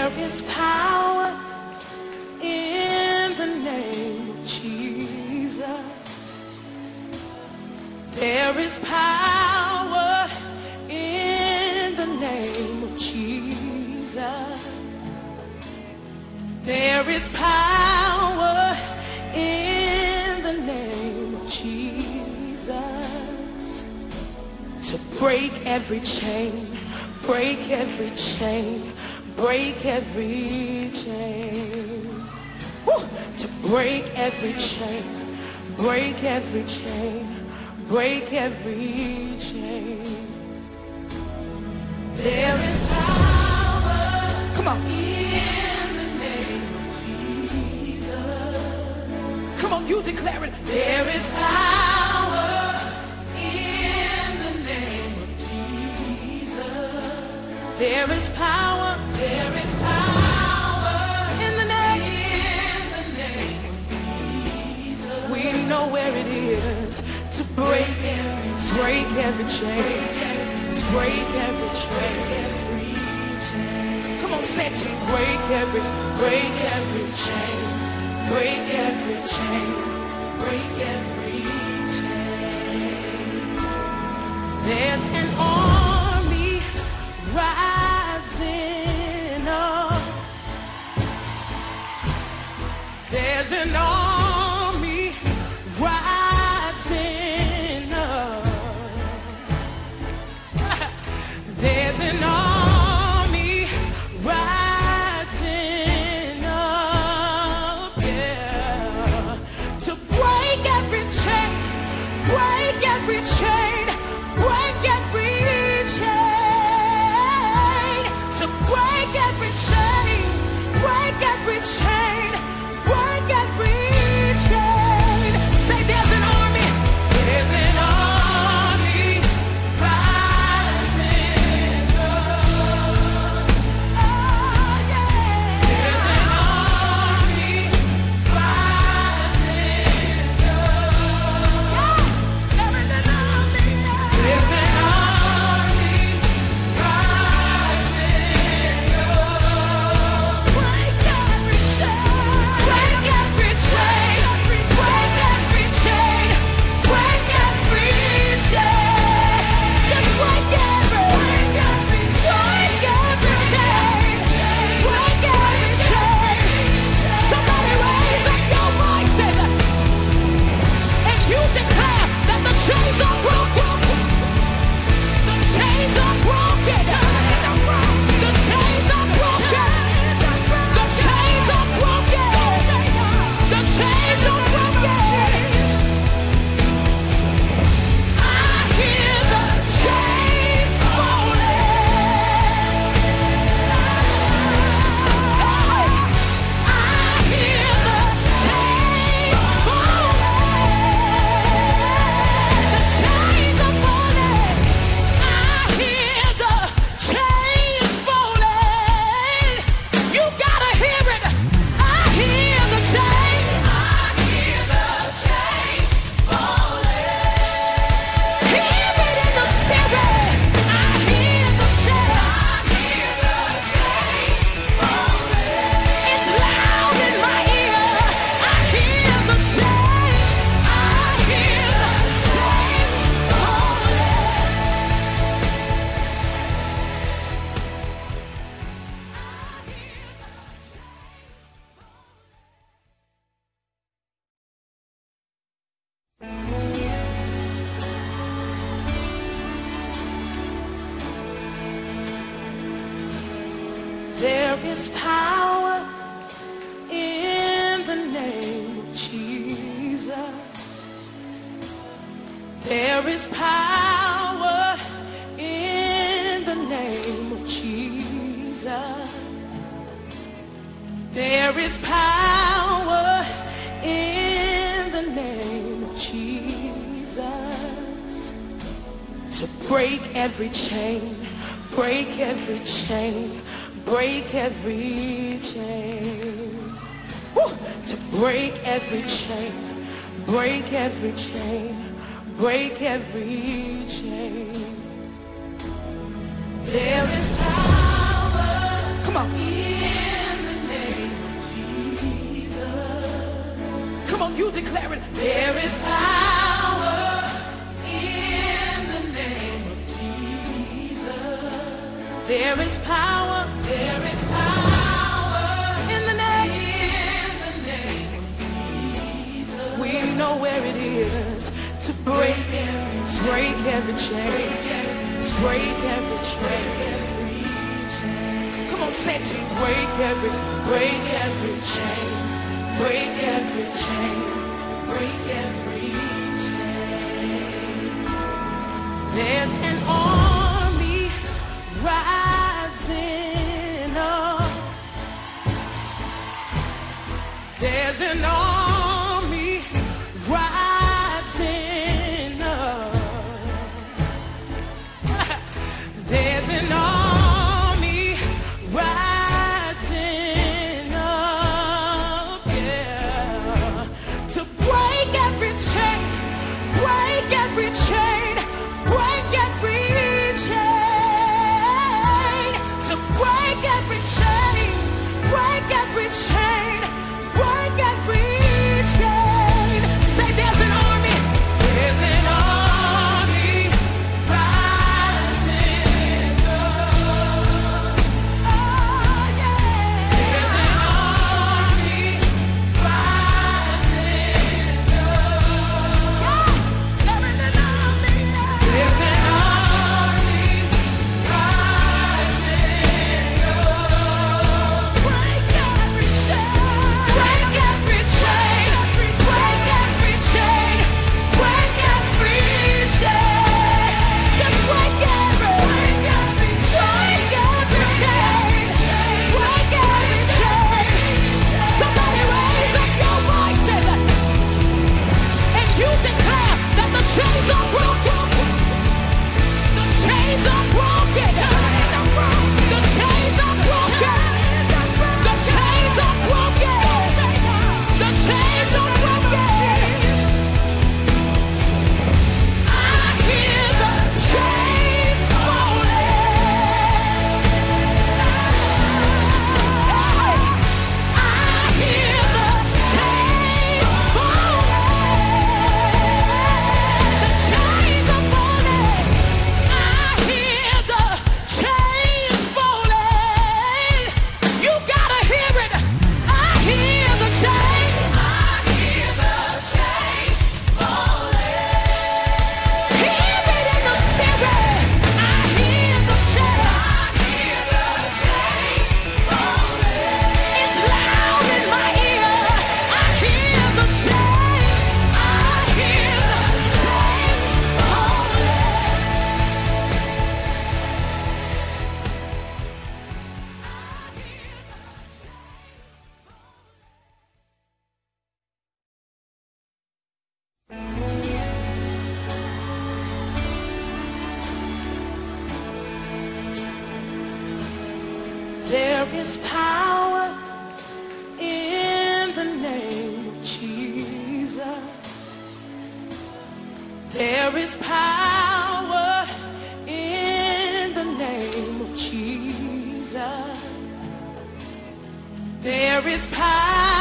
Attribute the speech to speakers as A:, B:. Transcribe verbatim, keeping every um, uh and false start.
A: There is power in the name of Jesus. There is power in the name of Jesus. There is power in the name of Jesus to break every chain, break every chain, break every chain. Woo! To break every chain, break every chain, break every chain. There is power. Come on. In the name of Jesus. Come on, you declare it. There is power in the name of Jesus. There is power. There is power in the name. In the name of Jesus. We know where it is to break every, break every chain, break every chain. Come on, say it to me. Break every, break every chain, break every chain, break every chain. There's an army rising up. There's an army rising up. There's an army rising up, yeah, to break every chain, break every chain, break every chain, to break every chain, break every chain, break every chain. Say there's an army, there's an army rising up. Oh yeah, there's an army rising up. Yeah, there is an army. There's an army rising up. Break every chain, break every chain, break every chain, break every chain, to break every, break every, break every chain, break every chain. Somebody raise up your voices and you declare that the chains are broken. The chains are broken. The chains are broken. The chains are broken. The chains are broken. I hear the chains falling. I hear the chains falling. The chains are falling. I hear the chains falling. You gotta hear it. I hear the chains. I hear the chains falling. Hear it in the spirit. I hear the chains. I hear the chains falling. It's loud in my ear. I hear the chains. I hear the chains falling. There is power in the name of Jesus. There is power in the name of Jesus. There is power in the name of Jesus to break every chain, break every chain, break every chain. Woo! To break every chain, break every chain, break every chain. There is power. Come on. You declare it. There is power in the name of Jesus. There is power. There is power in the name. In the name of Jesus. We know where it is to break every, break every chain, break every chain. Come on, say it to me. Break every, break every chain, break every chain, break every chain. There's an army rising up. There's an army rising up. There's an army rising up, yeah, to break every chain, break every chain, break every chain, to break every chain, break every chain, break every chain. Say there's an army, there's an army rising up. Oh yeah, there's an army rising up. Yeah, there is an army. There's an army rising up. Break every chain, break every chain, break every chain, break every chain, to break every, break every chain, break every chain. Somebody raise up your voices and you declare that the chains are broken. The chains are broken. The chains are broken. The chains are broken. The chains are broken. I hear the chains falling. I hear the chains falling. The chains are falling. I hear the chains falling. You gotta hear it. I hear the chains. I hear the chains falling. Hear it in the spirit. I hear the chains. I hear the chains falling. It's loud in my ear. I hear the chains. I hear the chains There is power in the name of Jesus. There is power in the name of Jesus. There is power